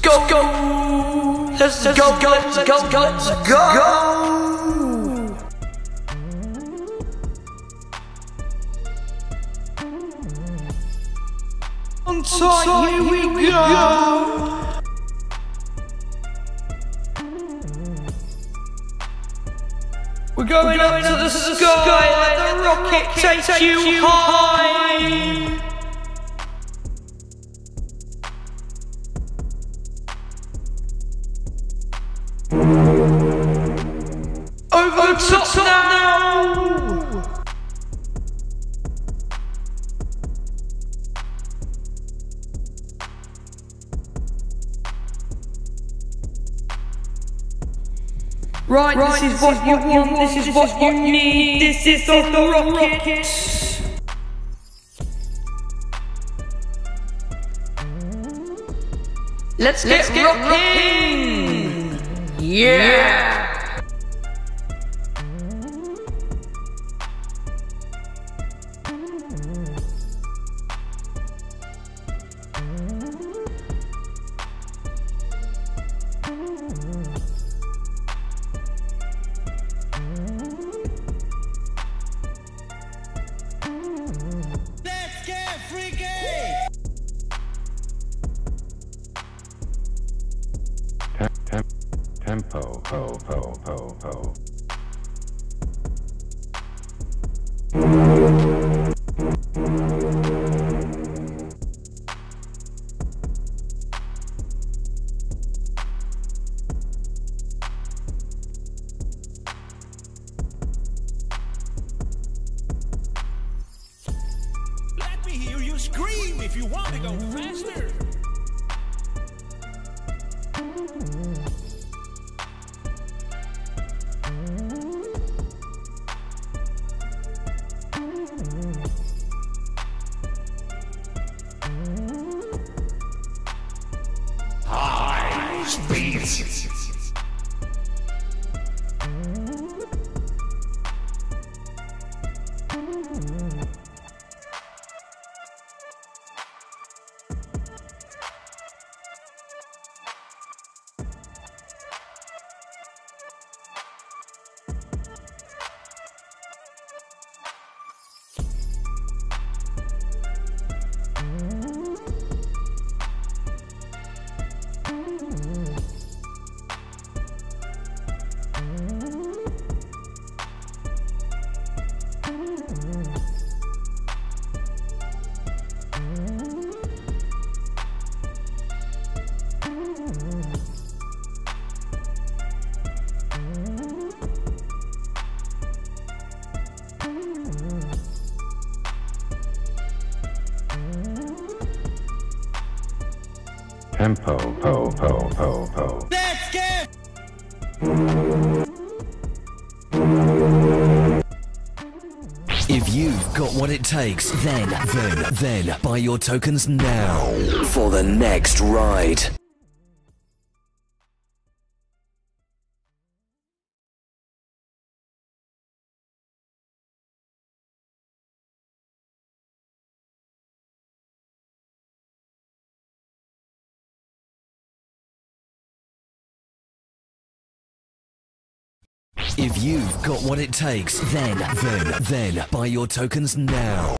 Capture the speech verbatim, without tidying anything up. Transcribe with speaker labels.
Speaker 1: go, go. Let's go, go, let's go, go, let's go. On tight, here we go. We're going up to the sky, let the rocket take you high. Over top now. Right, right, this is what you want, this is what you need, this is of the rocket. Let's get rocking! Yeah!
Speaker 2: Tempo, po, po, po, po.
Speaker 3: Let me hear you scream if you want to go faster. High speed.
Speaker 2: Tempo, po, po, po, po.
Speaker 3: Let's get.
Speaker 4: If you've got what it takes, then, then, then, buy your tokens now for the next ride. If you've got what it takes, then, then, then, buy your tokens now.